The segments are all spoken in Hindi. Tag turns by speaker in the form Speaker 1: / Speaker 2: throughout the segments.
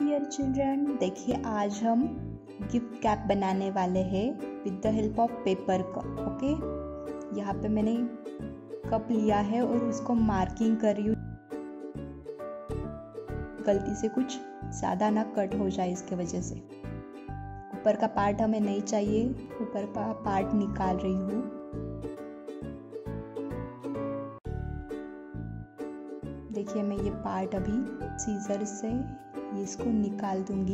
Speaker 1: डियर चिल्ड्रन, देखिए आज हम गिफ्ट कैप बनाने वाले हैं with the help of paper cup. Okay, यहाँ पे मैंने कप लिया है और उसको मार्किंग कर रही हूँ, गलती से कुछ ज़्यादा ना कट हो जाए इसके वजह से। ऊपर का पार्ट हमें नहीं चाहिए, ऊपर का पार्ट निकाल रही हूँ। देखिए मैं ये पार्ट अभी सीजर से इसको निकाल दूंगी।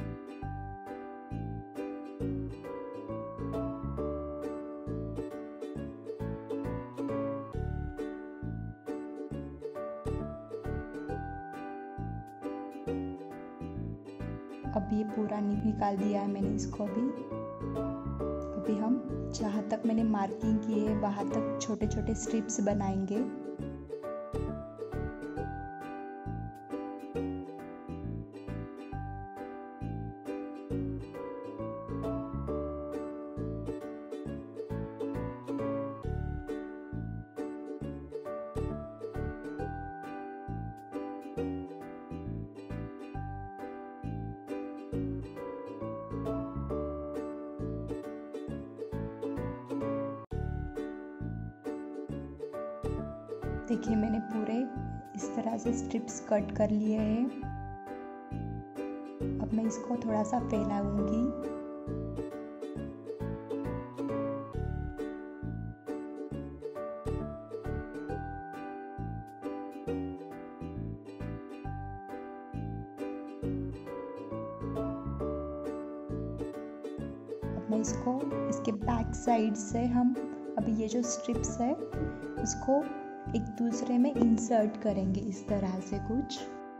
Speaker 1: अब ये पूरा निकाल दिया है मैंने इसको। अभी हम जहाँ तक मैंने मार्किंग की है वहाँ तक छोटे छोटे स्ट्रिप्स बनाएंगे। देखिए मैंने पूरे इस तरह से स्ट्रिप्स कट कर लिए हैं। अब मैं इसको थोड़ा सा फैलाऊंगी। अब मैं इसको इसके बैक साइड से हम अभी ये जो स्ट्रिप्स है उसको एक दूसरे में इंसर्ट करेंगे इस तरह से कुछ।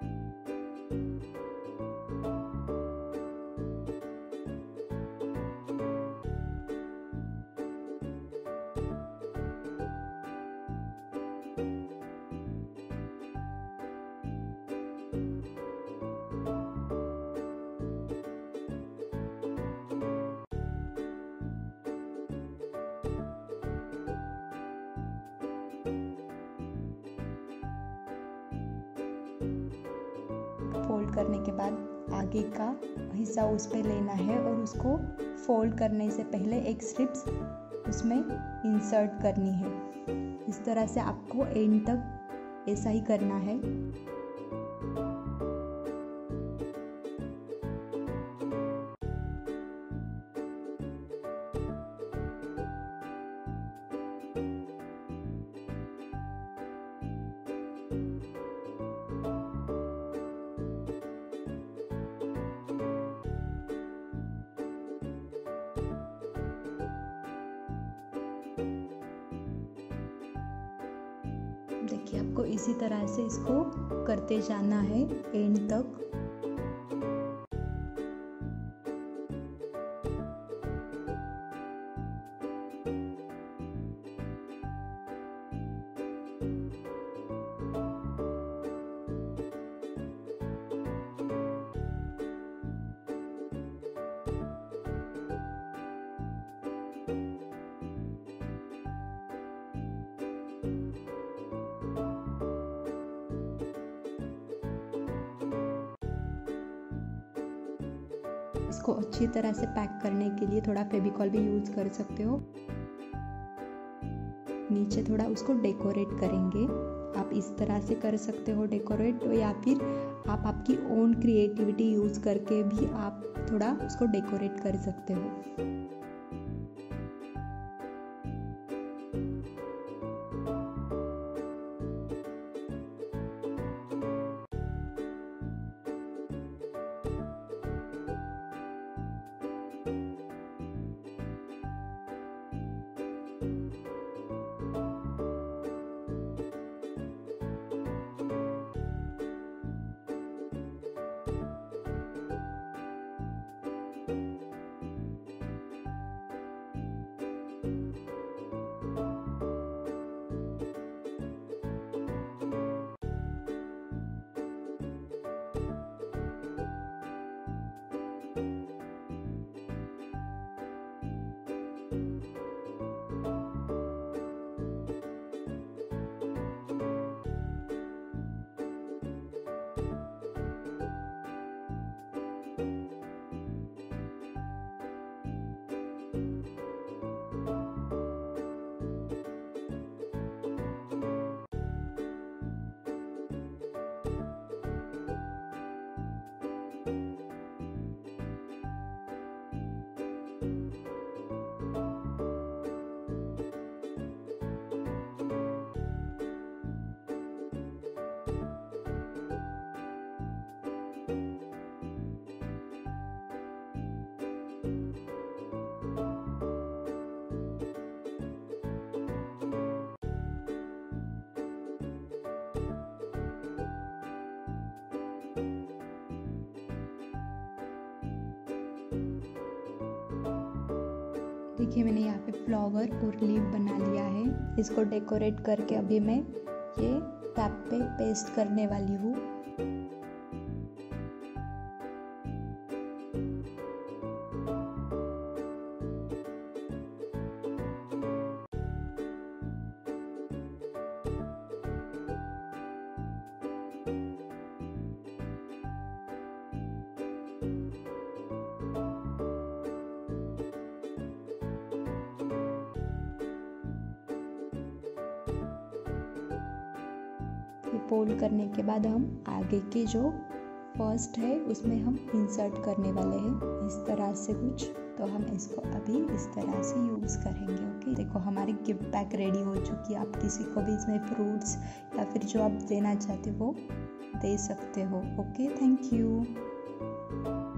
Speaker 1: फोल्ड करने के बाद आगे का हिस्सा उस पे लेना है और उसको फोल्ड करने से पहले एक स्ट्रिप्स उसमें इंसर्ट करनी है। इस तरह से आपको एंड तक ऐसा ही करना है। देखिए आपको इसी तरह से इसको करते जाना है एंड तक। इसको अच्छी तरह से पैक करने के लिए थोड़ा फेविकॉल भी यूज कर सकते हो। नीचे थोड़ा उसको डेकोरेट करेंगे। आप इस तरह से कर सकते हो डेकोरेट, या फिर आप आपकी ओन क्रिएटिविटी यूज करके भी आप थोड़ा उसको डेकोरेट कर सकते हो। देखिए मैंने यहाँ पे फ्लावर और लीफ बना लिया है। इसको डेकोरेट करके अभी मैं ये टैप पे पेस्ट करने वाली हूँ। फोल्ड करने के बाद हम आगे के जो फर्स्ट है उसमें हम इंसर्ट करने वाले हैं, इस तरह से कुछ। तो हम इसको अभी इस तरह से यूज़ करेंगे। ओके, देखो हमारी गिफ्ट पैक रेडी हो चुकी है। आप किसी को भी इसमें फ्रूट्स या फिर जो आप देना चाहते हो दे सकते हो। Okay, thank you.